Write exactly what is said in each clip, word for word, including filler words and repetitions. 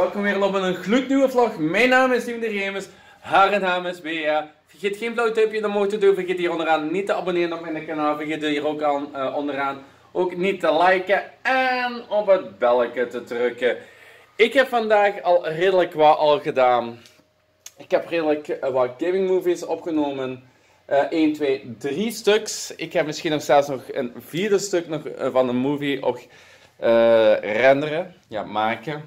welkom weer op een gloednieuwe vlog. Mijn naam is Steven de Remus, haar naam is Bea. Vergeet geen blauw duimpje omhoog te doen, vergeet hier onderaan niet te abonneren op mijn kanaal, vergeet hier ook aan, uh, onderaan ook niet te liken en op het belletje te drukken. Ik heb vandaag al redelijk wat al gedaan. Ik heb redelijk uh, wat gaming movies opgenomen. Uh, één, twee, drie stuks. Ik heb misschien nog zelfs nog een vierde stuk nog, uh, van de movie ook uh, renderen, ja, maken.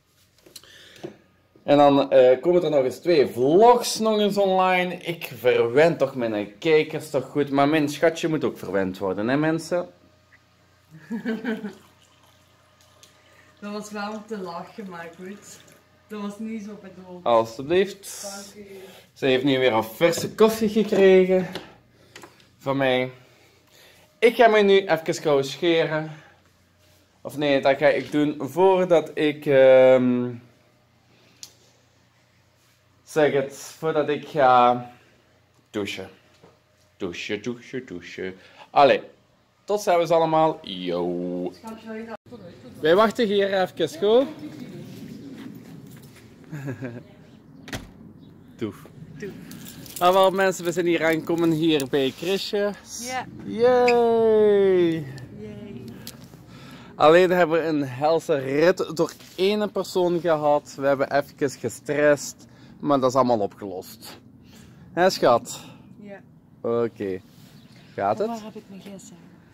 En dan uh, komen er nog eens twee vlogs nog eens online. Ik verwend toch mijn kijkers toch goed, maar mijn schatje moet ook verwend worden, hè mensen? Dat was wel om te lachen, maar goed. Dat was niet zo bedoeld. Alsjeblieft. Ze heeft nu weer een verse koffie gekregen. Van mij. Ik ga mij nu even gauw scheren. Of nee, dat ga ik doen voordat ik... Um, zeg het, voordat ik ga douchen. Douchen, douchen, douchen. Allee, tot ziens allemaal. Yo. Wij wachten hier even goed. Doef. Doef. Ah, wel mensen, we zijn hier aangekomen hier bij Chrisje. Ja. Yay! Yay. Alleen hebben we een helse rit door één persoon gehad. We hebben even gestrest, maar dat is allemaal opgelost. Hé schat? Ja. Oké. Okay. Gaat het? Waar heb ik mijn gsm?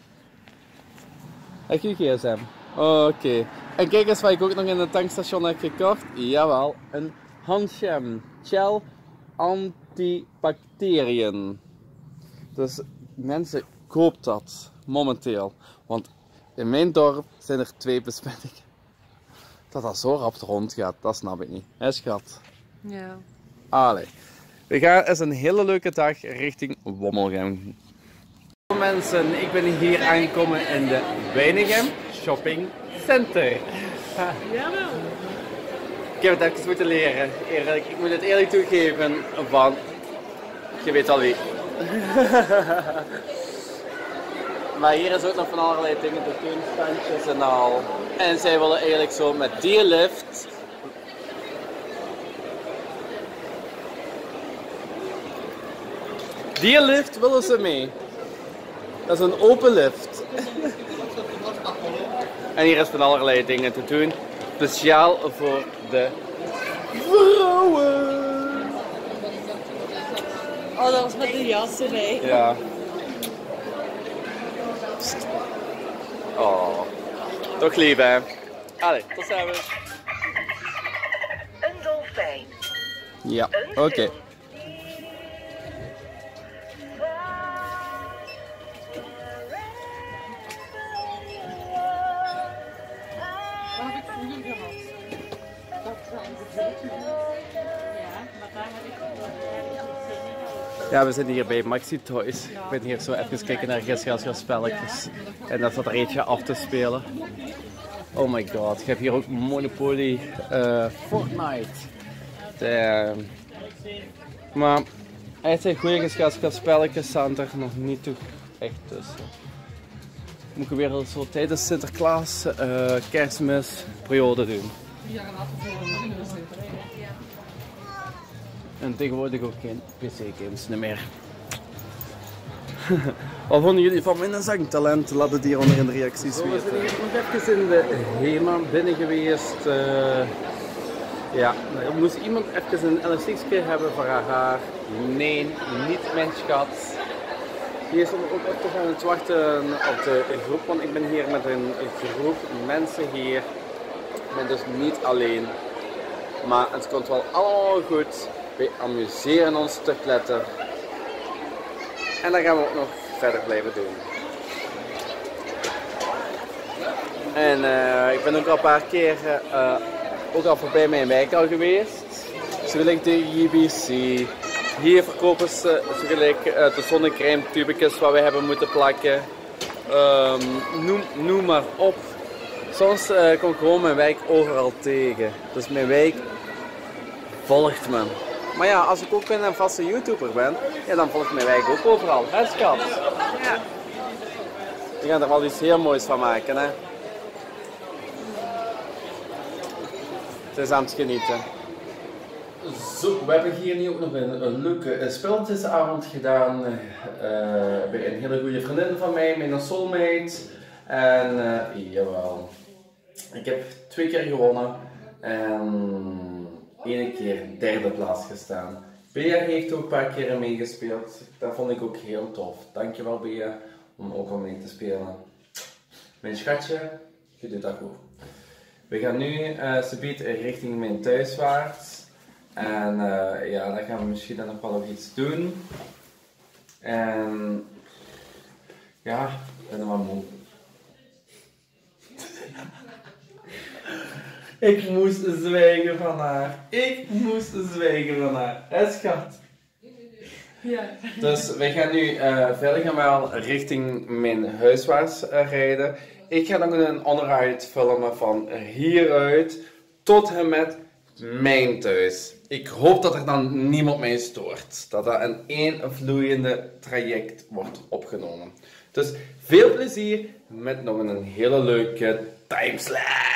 Heb je je gsm? Oké. Okay. En kijk eens wat ik ook nog in het tankstation heb gekocht. Jawel, een Handshampoo Gel Antibacteriën. Dus mensen, koop dat momenteel. Want in mijn dorp zijn er twee besmettingen. Dat dat zo rap rond gaat, dat snap ik niet. Hé schat? Ja. Allee. We gaan eens een hele leuke dag richting Wommelgem. Mensen, ik ben hier aangekomen in de Weinigem Shopping Center. Jawel. Ik heb het even moeten leren. Eerlijk, ik moet het eerlijk toegeven van... Je weet al wie. Maar hier is ook nog van allerlei dingen te doen, standjes en al. En zij willen eigenlijk zo met die lift... Die lift willen ze mee. Dat is een open lift. En hier is van allerlei dingen te doen. Speciaal voor de vrouwen. Oh, dat was met de jas erbij. Ja. Oh. Toch lief, hè? Allee, tot ziens. Een dolfijn. Ja, oké. Okay. Ja, we zitten hier bij Maxi Toys. Ik ben hier zo even kijken naar gezelschapsspelletjes. En dat zat er eentje af te spelen. Oh my god, je hebt hier ook Monopoly, uh, Fortnite. Damn. Maar echt zijn goede gezelschapsspelletjes staan er nog niet toe echt tussen. Moet ik weer zo tijdens Sinterklaas, uh, Kerstmis, periode doen. En tegenwoordig ook geen P C-games meer. Wat vonden jullie van mijn zangtalent? Laat het hier onder in de reacties weten. We zijn hier nog even in de HEMA binnen geweest. Uh, ja, er moest iemand even een elastiekje hebben voor haar haar. Nee, niet mijn schat. Hier stond ook even aan het wachten op de groep, want ik ben hier met een groep mensen hier. Ik ben dus niet alleen. Maar het komt wel allemaal goed. We amuseren ons te kletter. En dat gaan we ook nog verder blijven doen. En uh, ik ben ook al een paar keer uh, ook al voorbij mijn wijk al geweest. Zo gelijk de J B C. Hier verkopen ze zo gelijk uh, de zonnecrème tubekjes wat we hebben moeten plakken. Um, noem, noem maar op. Soms uh, kom ik gewoon mijn wijk overal tegen. Dus mijn wijk volgt me. Maar ja, als ik ook een vaste YouTuber ben, ja, dan volgt mijn wijk ook overal. Hè, schat? Ja. We gaan er wel iets heel moois van maken, hè. Het is aan het genieten. Zo, we hebben hier nu ook nog een, een leuke spelletjesavond gedaan uh, bij een hele goede vriendin van mij, mijn soulmate. En uh, jawel, ik heb twee keer gewonnen en één keer derde plaats gestaan. Bea heeft ook een paar keer meegespeeld, dat vond ik ook heel tof. Dankjewel Bea om ook om mee te spelen. Mijn schatje, je doet dat goed. We gaan nu uh, subiet richting mijn thuiswaarts. En uh, ja, dan gaan we misschien dan nog wel nog iets doen. En ja, ik ben er wel moe. Ik moest zwijgen van haar. Ik moest zwijgen van haar. Hé schat? Ja. Dus we gaan nu uh, verder gaan wel richting mijn huiswaarts uh, rijden. Ik ga nog een onderuit filmen van hieruit tot en met mijn thuis. Ik hoop dat er dan niemand mij stoort. Dat dat in één vloeiende traject wordt opgenomen. Dus veel plezier met nog een hele leuke timeslap.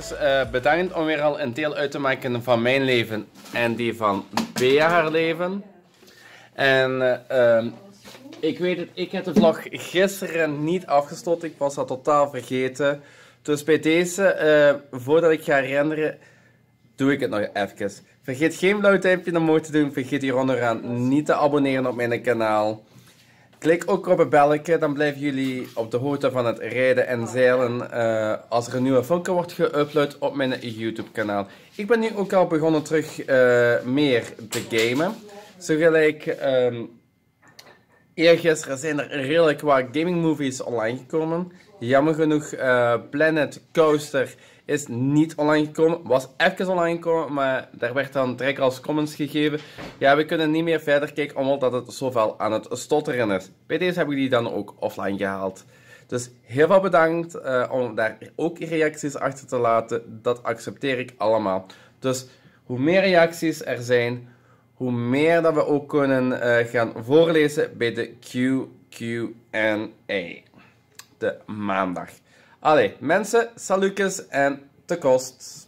kijkers, uh, bedankt om weer al een deel uit te maken van mijn leven en die van Bea haar leven. En uh, um, ik weet het, ik heb de vlog gisteren niet afgesloten, ik was dat totaal vergeten. Dus bij deze, uh, voordat ik ga renderen, doe ik het nog even. Vergeet geen blauw duimpje naar omhoog te doen, vergeet hier onderaan niet te abonneren op mijn kanaal. Klik ook op het belletje, dan blijven jullie op de hoogte van het rijden en zeilen uh, als er een nieuwe filmpje wordt geüpload op mijn YouTube kanaal. Ik ben nu ook al begonnen terug uh, meer te gamen. Zo gelijk, um, eergisteren zijn er redelijk wat gaming movies online gekomen. Jammer genoeg, uh, Planet Coaster is niet online gekomen. Was even online gekomen, maar daar werd dan direct als comments gegeven. Ja, we kunnen niet meer verder kijken omdat het zoveel aan het stotteren is. Bij deze heb ik die dan ook offline gehaald. Dus heel veel bedankt uh, om daar ook reacties achter te laten. Dat accepteer ik allemaal. Dus hoe meer reacties er zijn, hoe meer dat we ook kunnen uh, gaan voorlezen bij de Q Q en A. De maandag. Allee, mensen, salutjes en te kost.